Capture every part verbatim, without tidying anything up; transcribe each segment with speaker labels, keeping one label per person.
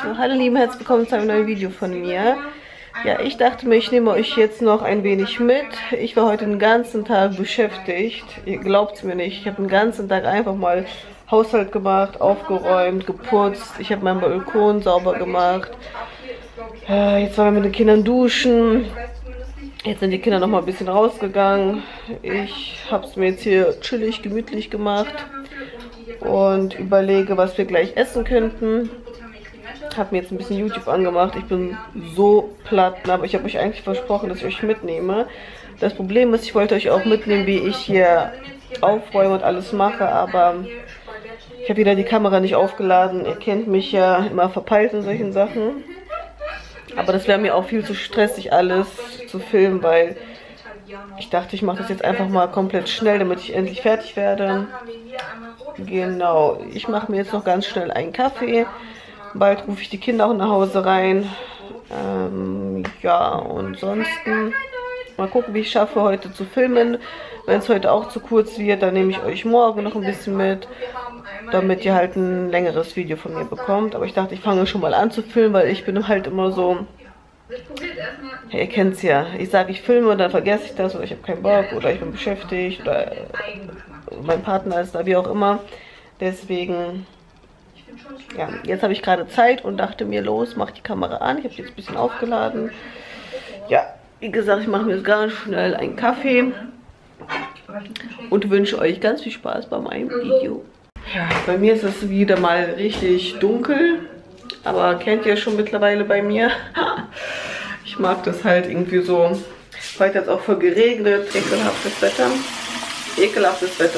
Speaker 1: So, hallo lieben, herzlich willkommen zu einem neuen Video von mir. Ja, ich dachte mir, ich nehme euch jetzt noch ein wenig mit. Ich war heute den ganzen Tag beschäftigt. Ihr glaubt es mir nicht. Ich habe den ganzen Tag einfach mal Haushalt gemacht, aufgeräumt, geputzt. Ich habe meinen Balkon sauber gemacht. Äh, jetzt waren wir mit den Kindern duschen. Jetzt sind die Kinder noch mal ein bisschen rausgegangen. Ich habe es mir jetzt hier chillig, gemütlich gemacht und überlege, was wir gleich essen könnten. Habe mir jetzt ein bisschen YouTube angemacht. Ich bin so platt, aber ich habe euch eigentlich versprochen, dass ich euch mitnehme. Das Problem ist, ich wollte euch auch mitnehmen, wie ich hier aufräume und alles mache, aber ich habe wieder die Kamera nicht aufgeladen. Ihr kennt mich ja, immer verpeilt in solchen Sachen. Aber das wäre mir auch viel zu stressig, alles zu filmen, weil ich dachte, ich mache das jetzt einfach mal komplett schnell, damit ich endlich fertig werde. Genau, ich mache mir jetzt noch ganz schnell einen Kaffee. Bald rufe ich die Kinder auch nach Hause rein. Ähm, ja, und sonst mal gucken, wie ich schaffe, heute zu filmen. Wenn es heute auch zu kurz wird, dann nehme ich euch morgen noch ein bisschen mit, damit ihr halt ein längeres Video von mir bekommt. Aber ich dachte, ich fange schon mal an zu filmen, weil ich bin halt immer so, ja, ihr kennt es ja, ich sage, ich filme und dann vergesse ich das oder ich habe keinen Bock oder ich bin beschäftigt oder mein Partner ist da, wie auch immer. Deswegen, ja, jetzt habe ich gerade Zeit und dachte mir, los, mach die Kamera an. Ich habe jetzt ein bisschen aufgeladen. Ja, wie gesagt, ich mache mir jetzt ganz schnell einen Kaffee und wünsche euch ganz viel Spaß bei meinem Video. Ja, bei mir ist es wieder mal richtig dunkel, aber kennt ihr schon mittlerweile bei mir. Ich mag das halt irgendwie so. Heute hat es auch voll geregnet, ekelhaftes Wetter. Ekelhaftes Wetter.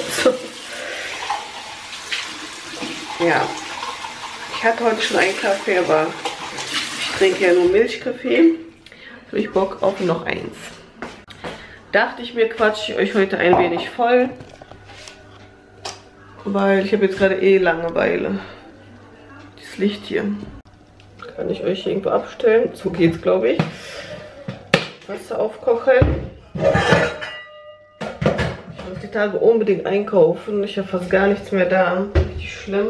Speaker 1: Ja, ich hatte heute schon einen Kaffee, aber ich trinke ja nur Milchkaffee. Habe ich Bock auf noch eins. Dachte ich mir, quatsche ich euch heute ein wenig voll, weil ich habe jetzt gerade eh Langeweile. Das Licht hier kann ich euch irgendwo abstellen. So geht's, glaube ich. Wasser aufkochen. Ich muss die Tage unbedingt einkaufen. Ich habe fast gar nichts mehr da. Richtig schlimm.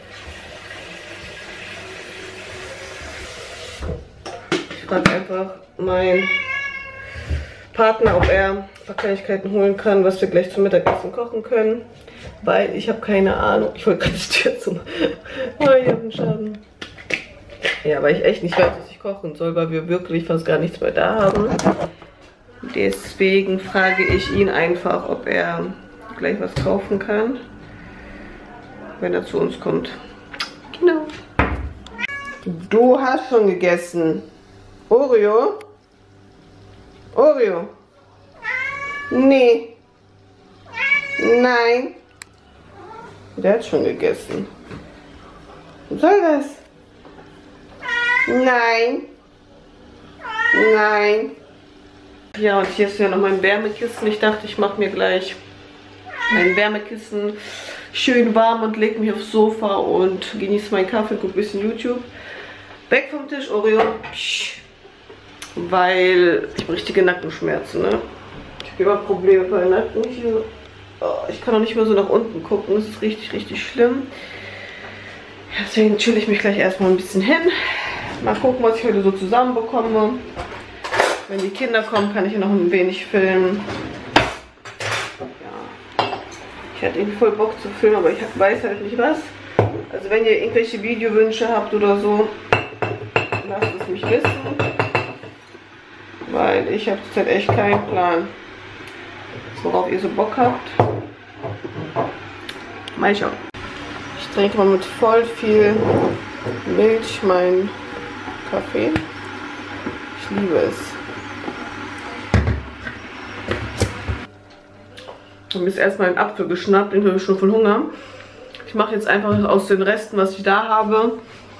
Speaker 1: Ich frage einfach meinen Partner, ob er ein paar Kleinigkeiten holen kann, was wir gleich zum Mittagessen kochen können. Weil ich habe keine Ahnung. Ich wollte gerade die Tür zum... Oh, ich habe einen Schaden. Ja, weil ich echt nicht weiß, was ich kochen soll, weil wir wirklich fast gar nichts mehr da haben. Deswegen frage ich ihn einfach, ob er gleich was kaufen kann, wenn er zu uns kommt. Genau. Du hast schon gegessen. Oreo? Oreo? Nee. Nein. Der hat schon gegessen. Was soll das? Nein. Nein. Ja, und hier ist ja noch mein Wärmekissen. Ich dachte, ich mache mir gleich mein Wärmekissen schön warm und lege mich aufs Sofa und genieße meinen Kaffee und gucke ein bisschen YouTube. Weg vom Tisch, Oreo. Psch. Weil ich habe richtige Nackenschmerzen, ne? Ich habe immer Probleme bei den Nacken hier. Oh, ich kann auch nicht mehr so nach unten gucken. Das ist richtig, richtig schlimm. Deswegen chill ich mich gleich erstmal ein bisschen hin. Mal gucken, was ich heute so zusammenbekomme. Wenn die Kinder kommen, kann ich ja noch ein wenig filmen. Ja. Ich hatte irgendwie voll Bock zu filmen, aber ich weiß halt nicht was. Also wenn ihr irgendwelche Videowünsche habt oder so, lasst es mich wissen. Weil ich habe zurzeit echt keinen Plan, worauf ihr so Bock habt. Mal schauen. Ich trinke mal mit voll viel Milch meinen Kaffee. Ich liebe es. Ich habe jetzt erstmal einen Apfel geschnappt, den habe ich schon voll Hunger. Ich mache jetzt einfach aus den Resten, was ich da habe,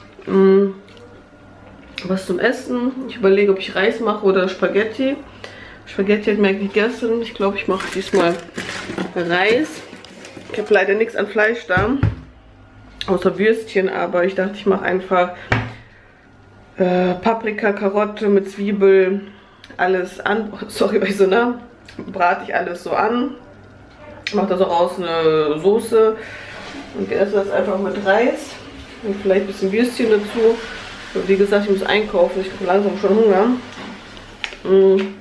Speaker 1: was zum Essen. Ich überlege, ob ich Reis mache oder Spaghetti. Spaghetti hat mir eigentlich gegessen. Ich glaube, ich mache diesmal Reis. Ich habe leider nichts an Fleisch da, außer Würstchen, aber ich dachte, ich mache einfach äh, Paprika, Karotte mit Zwiebel, alles an. Sorry, weil ich so nah. Brate ich alles so an. Mache da so raus eine Soße und esse das einfach mit Reis und vielleicht ein bisschen Würstchen dazu. Und wie gesagt, ich muss einkaufen. Ich habe langsam schon Hunger. Mhm.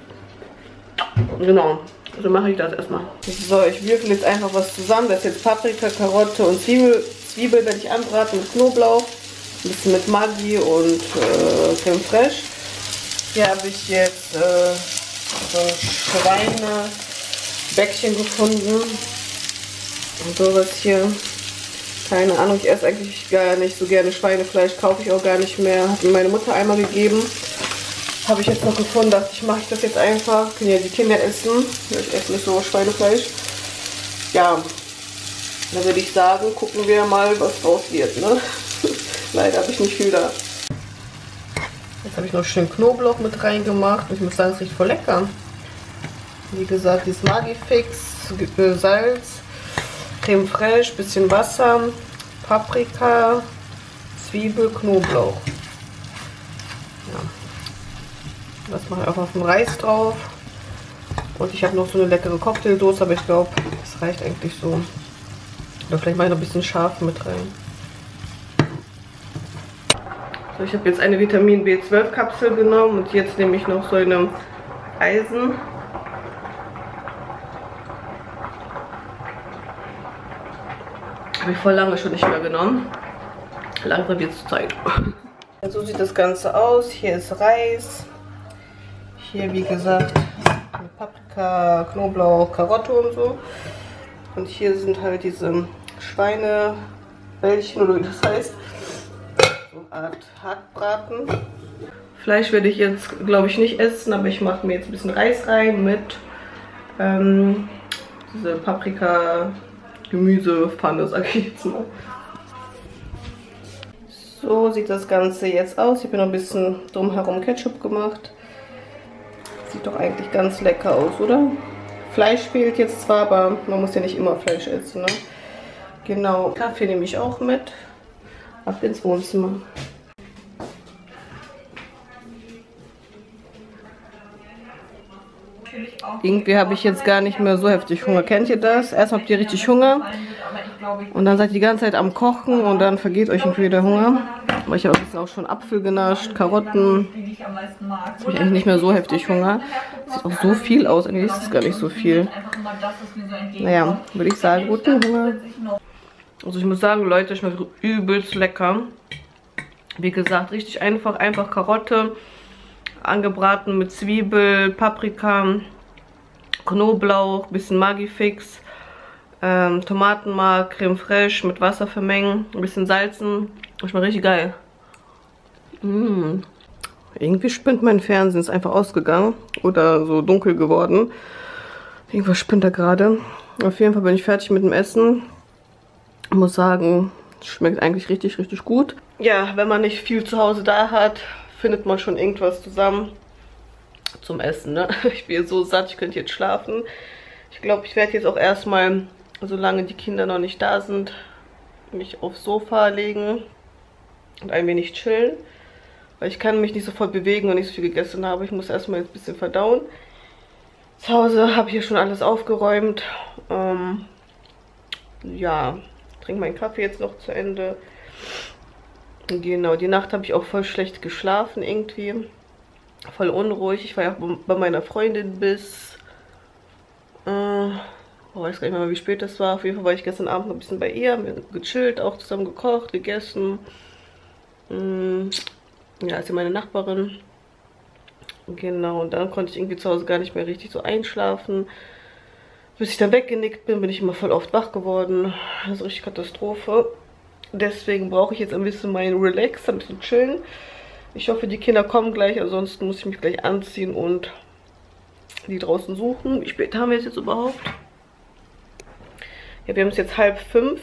Speaker 1: Genau. So mache ich das erstmal. So, ich würfel jetzt einfach was zusammen. Das ist jetzt Paprika, Karotte und Zwiebel. Zwiebel werde ich anbraten mit Knoblauch. Ein bisschen mit Maggi und äh, Creme Fraiche. Hier habe ich jetzt äh, so Schweinebäckchen gefunden. Und sowas hier. Keine Ahnung, ich esse eigentlich gar nicht so gerne Schweinefleisch. Kaufe ich auch gar nicht mehr. Hat mir meine Mutter einmal gegeben. Habe ich jetzt noch gefunden, dachte ich, mache ich das jetzt einfach. Können ja die Kinder essen. Ich esse nicht so Schweinefleisch. Ja, dann würde ich sagen, gucken wir mal, was draus wird. Ne? Leider habe ich nicht viel da. Jetzt habe ich noch schön Knoblauch mit reingemacht. Ich muss sagen, es riecht voll lecker. Wie gesagt, dieses Maggi-Fix, Salz, Creme Fraiche, bisschen Wasser, Paprika, Zwiebel, Knoblauch. Ja. Das mache ich auch auf dem Reis drauf. Und ich habe noch so eine leckere Cocktailsoße, aber ich glaube, das reicht eigentlich so. Oder vielleicht mache ich noch ein bisschen scharf mit rein. So, ich habe jetzt eine Vitamin B zwölf Kapsel genommen und jetzt nehme ich noch so eine Eisen. Habe ich voll lange schon nicht mehr genommen. Langsam wird es Zeit. So sieht das Ganze aus. Hier ist Reis. Hier, wie gesagt, Paprika, Knoblauch, Karotte und so. Und hier sind halt diese Schweinebällchen, oder wie das heißt. So eine Art Hackbraten. Fleisch werde ich jetzt, glaube ich, nicht essen, aber ich mache mir jetzt ein bisschen Reis rein mit ähm, diese Paprika, Gemüsepfanne, sag ich jetzt mal. So sieht das Ganze jetzt aus. Ich habe noch ein bisschen drumherum Ketchup gemacht. Sieht doch eigentlich ganz lecker aus, oder? Fleisch fehlt jetzt zwar, aber man muss ja nicht immer Fleisch essen, ne? Genau, Kaffee nehme ich auch mit. Ab ins Wohnzimmer. Irgendwie habe ich jetzt gar nicht mehr so heftig Hunger. Kennt ihr das? Erst habt ihr richtig Hunger und dann seid ihr die ganze Zeit am Kochen und dann vergeht euch irgendwie der Hunger. Aber ich habe jetzt auch schon Apfel genascht, Karotten. Jetzt habe ich eigentlich nicht mehr so heftig Hunger. Sieht auch so viel aus, eigentlich ist es gar nicht so viel. Naja, würde ich sagen, guten Hunger. Also ich muss sagen, Leute, schmeckt übelst lecker. Wie gesagt, richtig einfach, einfach Karotte, angebraten mit Zwiebel, Paprika, Knoblauch, bisschen Maggi-Fix, ähm, Tomatenmark, Creme Fraiche mit Wasser vermengen, ein bisschen salzen. Das schmeckt richtig geil. Mmh. Irgendwie spinnt mein Fernsehen, ist einfach ausgegangen oder so dunkel geworden. Irgendwas spinnt da gerade. Auf jeden Fall bin ich fertig mit dem Essen. Ich muss sagen, schmeckt eigentlich richtig, richtig gut. Ja, wenn man nicht viel zu Hause da hat, findet man schon irgendwas zusammen zum Essen, ne? Ich bin so satt, ich könnte jetzt schlafen. Ich glaube, ich werde jetzt auch erstmal, solange die Kinder noch nicht da sind, mich aufs Sofa legen und ein wenig chillen. Weil ich kann mich nicht sofort bewegen und nicht so viel gegessen habe. Ich muss erstmal jetzt ein bisschen verdauen. Zu Hause habe ich hier schon alles aufgeräumt. Ähm, ja, trinke meinen Kaffee jetzt noch zu Ende. Genau, die Nacht habe ich auch voll schlecht geschlafen irgendwie. Voll unruhig. Ich war ja bei meiner Freundin bis... Äh, ich weiß gar nicht mehr, wie spät das war. Auf jeden Fall war ich gestern Abend noch ein bisschen bei ihr. Wir haben gechillt, auch zusammen gekocht, gegessen. Mm, ja, ist ja meine Nachbarin. Genau, und dann konnte ich irgendwie zu Hause gar nicht mehr richtig so einschlafen. Bis ich dann weggenickt bin, bin ich immer voll oft wach geworden. Das ist richtig Katastrophe. Deswegen brauche ich jetzt ein bisschen meinen Relax, ein bisschen chillen. Ich hoffe, die Kinder kommen gleich, ansonsten muss ich mich gleich anziehen und die draußen suchen. Wie spät haben wir es jetzt überhaupt? Ja, wir haben es jetzt halb fünf.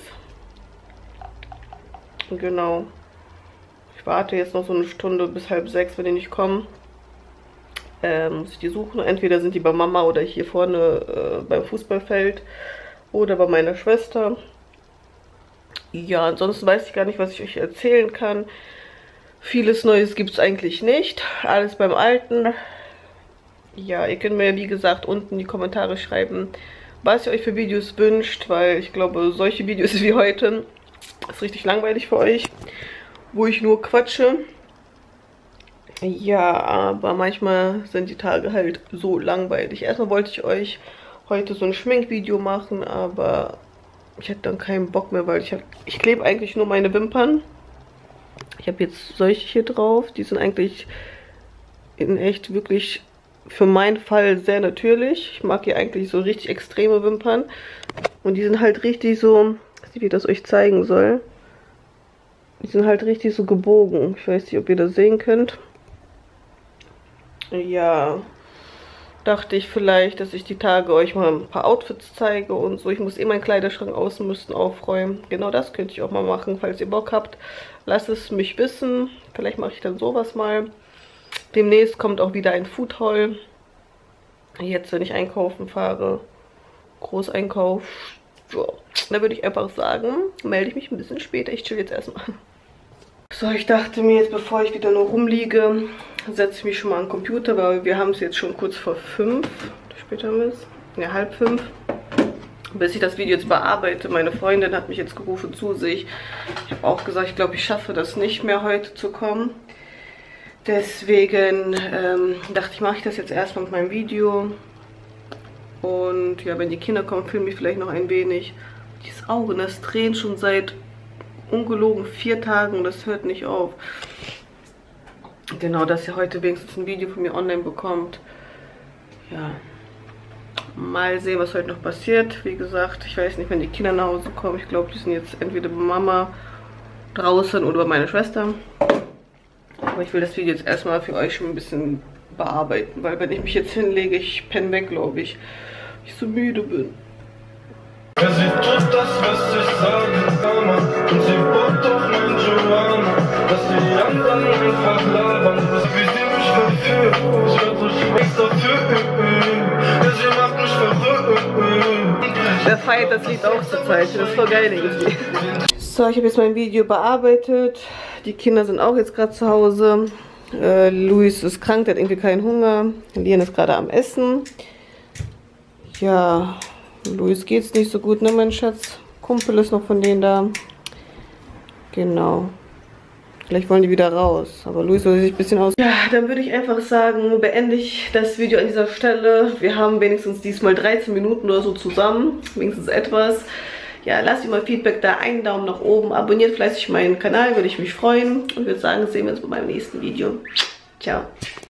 Speaker 1: Genau. Ich warte jetzt noch so eine Stunde bis halb sechs, wenn die nicht kommen. Ähm, muss ich die suchen. Entweder sind die bei Mama oder hier vorne äh, beim Fußballfeld oder bei meiner Schwester. Ja, ansonsten weiß ich gar nicht, was ich euch erzählen kann. Vieles Neues gibt es eigentlich nicht. Alles beim Alten. Ja, ihr könnt mir, wie gesagt, unten in die Kommentare schreiben, was ihr euch für Videos wünscht, weil ich glaube, solche Videos wie heute ist richtig langweilig für euch, wo ich nur quatsche. Ja, aber manchmal sind die Tage halt so langweilig. Erstmal wollte ich euch heute so ein Schminkvideo machen, aber ich hatte dann keinen Bock mehr, weil ich hab, ich klebe eigentlich nur meine Wimpern. Ich habe jetzt solche hier drauf, die sind eigentlich in echt wirklich für meinen Fall sehr natürlich. Ich mag hier eigentlich so richtig extreme Wimpern und die sind halt richtig so, ich weiß nicht, wie ich das euch zeigen soll. Die sind halt richtig so gebogen. Ich weiß nicht, ob ihr das sehen könnt. Ja, dachte ich vielleicht, dass ich die Tage euch mal ein paar Outfits zeige und so. Ich muss eh meinen Kleiderschrank außen aufräumen. Genau das könnte ich auch mal machen. Falls ihr Bock habt, lasst es mich wissen. Vielleicht mache ich dann sowas mal. Demnächst kommt auch wieder ein Food Haul. Jetzt, wenn ich einkaufen fahre, Großeinkauf, ja, da würde ich einfach sagen, melde ich mich ein bisschen später. Ich chill jetzt erstmal. So, ich dachte mir jetzt, bevor ich wieder nur rumliege, setze ich mich schon mal an den Computer, weil wir haben es jetzt schon kurz vor fünf. Später haben wir es? Ja, halb fünf. Bis ich das Video jetzt bearbeite. Meine Freundin hat mich jetzt gerufen zu sich. Ich habe auch gesagt, ich glaube, ich schaffe das nicht mehr heute zu kommen. Deswegen ähm, dachte ich, mache ich das jetzt erstmal mit meinem Video. Und ja, wenn die Kinder kommen, filme ich vielleicht noch ein wenig. Dieses Auge, das tränt schon seit ungelogen vier Tagen, das hört nicht auf. Genau, dass ihr heute wenigstens ein Video von mir online bekommt. Ja, mal sehen, was heute noch passiert. Wie gesagt, ich weiß nicht, wenn die Kinder nach Hause kommen. Ich glaube, die sind jetzt entweder bei Mama draußen oder bei meiner Schwester. Aber ich will das Video jetzt erstmal für euch schon ein bisschen bearbeiten, weil wenn ich mich jetzt hinlege, ich penne weg, glaube ich. Ich so müde bin.
Speaker 2: Ja, sie tut das, was ich sage, Mama. Und sie bohrt auf mein Joanna, dass die anderen einfach labern, wie sie mich verführt. Ich werd so schlecht dafür, ja, sie macht mich verrückt.
Speaker 1: Wer feiert das Lied auch zur Zeit? Das ist voll geil irgendwie. So, ich habe jetzt mein Video bearbeitet. Die Kinder sind auch jetzt gerade zu Hause. Äh, Luis ist krank, der hat irgendwie keinen Hunger. Lian ist gerade am Essen. Ja, Luis geht's nicht so gut, ne, mein Schatz? Kumpel ist noch von denen da. Genau. Vielleicht wollen die wieder raus. Aber Luis soll sich ein bisschen aus. Ja, dann würde ich einfach sagen, beende ich das Video an dieser Stelle. Wir haben wenigstens diesmal dreizehn Minuten oder so zusammen. Wenigstens etwas. Ja, lasst mir mal Feedback da. Einen Daumen nach oben. Abonniert fleißig meinen Kanal, würde ich mich freuen. Und würde sagen, sehen wir uns bei meinem nächsten Video. Ciao.